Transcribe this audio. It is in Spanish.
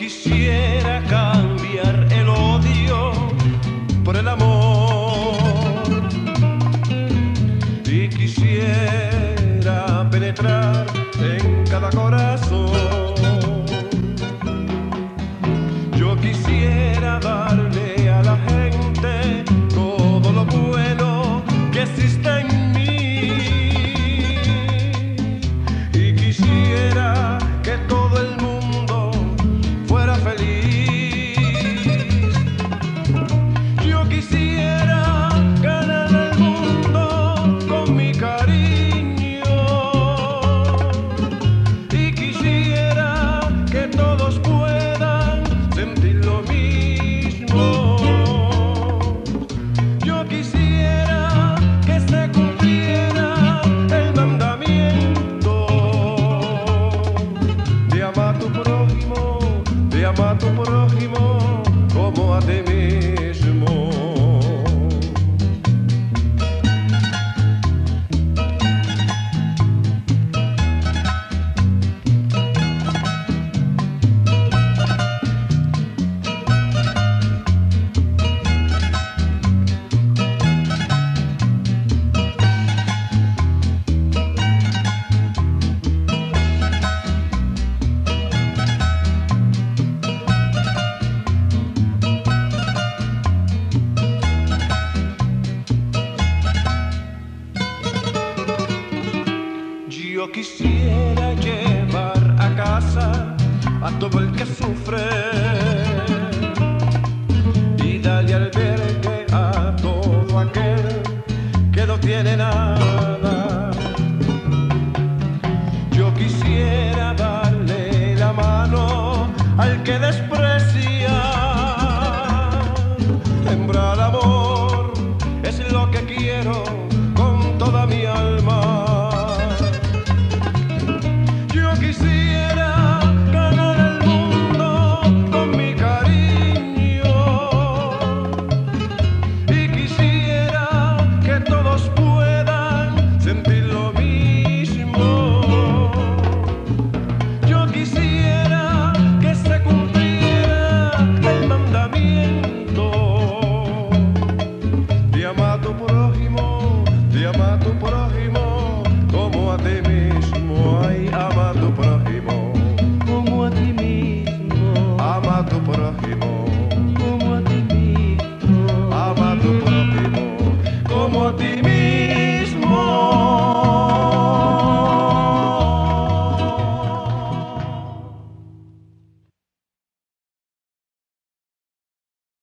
quisiera cambiar el odio por el amor y quisiera penetrar en cada corazón. Yo quisiera darle a la gente todo lo bueno que existe en mí y quisiera que todo el mundo fuera feliz. Yo quisiera ganar el mundo con mi cariño y quisiera que todos puedan sentir lo mismo. Yo quisiera que se cumpliera el mandamiento de amar a tu prójimo, de amar a tu prójimo como a ti mismo. Yo quisiera llevar a casa a todo el que sufre y darle albergue a todo aquel que no tiene nada.